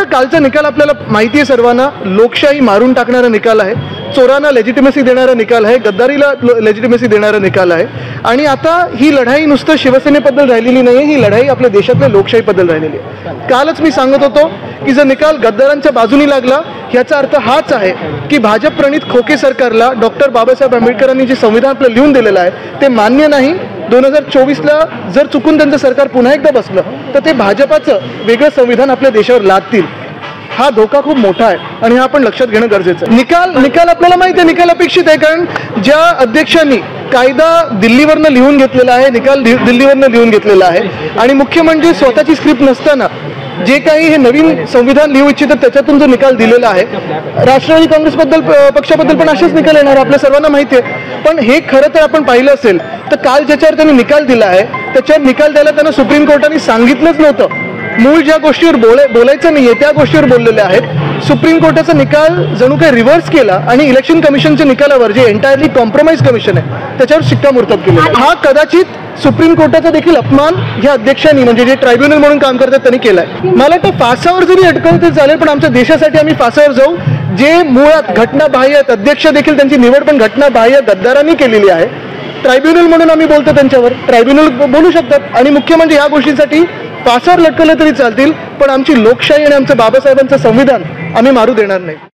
वाटतं कालचा निकाल आपल्याला माहिती आहे सर्वांना, लोकशाही मारून टाकणारा निकाल आहे, चोरांना लेजिटिमेसी देणारा निकाल आहे, गद्दारीला लेजिटिमेसी देणारा निकाल आहे. आणि आता ही लढाई नुसतं शिवसेनेबद्दल राहिलेली नाही आहे, ही लढाई आपल्या देशातल्या लोकशाहीबद्दल राहिलेली आहे. कालच मी सांगत होतो की जर निकाल गद्दारांच्या बाजूनी लागला याचा अर्थ हाच आहे की भाजप प्रणित खोके सरकारला डॉक्टर बाबासाहेब आंबेडकरांनी जे संविधान आपलं लिहून दिलेलं आहे ते मान्य नाही. 2024ला जर चुकून त्यांचं सरकार पुन्हा एकदा बसलं तर ते भाजपाचं वेगळं संविधान आपल्या देशावर लादतील. हा धोका खूप मोठा आहे आणि हा आपण लक्षात घेणं गरजेचं आहे. निकाल आपल्याला माहिती आहे, निकाल अपेक्षित आहे, कारण ज्या अध्यक्षांनी कायदा दिल्लीवरनं लिहून घेतलेला आहे, निकाल दिल्लीवरनं लिहून घेतलेला आहे आणि मुख्य म्हणजे स्वतःची स्क्रिप्ट नसताना जे काही हे नवीन संविधान लिहू इच्छितात त्याच्यातून जो निकाल दिलेला आहे, राष्ट्रवादी काँग्रेसबद्दल पक्षाबद्दल पण असेच निकाल येणार आपल्या सर्वांना माहिती आहे. पण हे खरं तर आपण पाहिलं असेल तर काल ज्याच्यावर त्यांनी निकाल दिला आहे त्याच्यावर निकाल द्यायला त्यांना सुप्रीम कोर्टाने सांगितलंच नव्हतं. मूळ ज्या गोष्टीवर बोलायचं नाहीये त्या गोष्टीवर बोललेले आहेत. सुप्रीम कोर्टाचा निकाल जणू काही रिव्हर्स केला आणि इलेक्शन कमिशनच्या निकालावर जे एंटायरली कॉम्प्रोमाइज कमिशन आहे त्याच्यावर शिक्कामोर्तब केलं. हा कदाचित सुप्रीम कोर्टाचा देखील अपमान या अध्यक्षांनी म्हणजे जे ट्रायब्युनल म्हणून काम करतात त्यांनी केलाय. मला तर फासावर जरी अटकवलं तरी चालेल, पण आमच्या देशासाठी आम्ही फासावर जाऊ. जे मुळात घटनाबाह्य आहेत, अध्यक्ष देखील त्यांची निवड पण घटनाबाह्य गद्दारांनी केलेली आहे. ट्रायब्युनल म्हणून आम्ही बोलतो त्यांच्यावर, ट्रायब्युनल बोलू शकतात आणि मुख्य म्हणजे या गोष्टींसाठी फासावर लटकवलं तरी चालतील, पण आमची लोकशाही आणि आमचं बाबासाहेबांचं संविधान आम्ही मारू देणार नाही.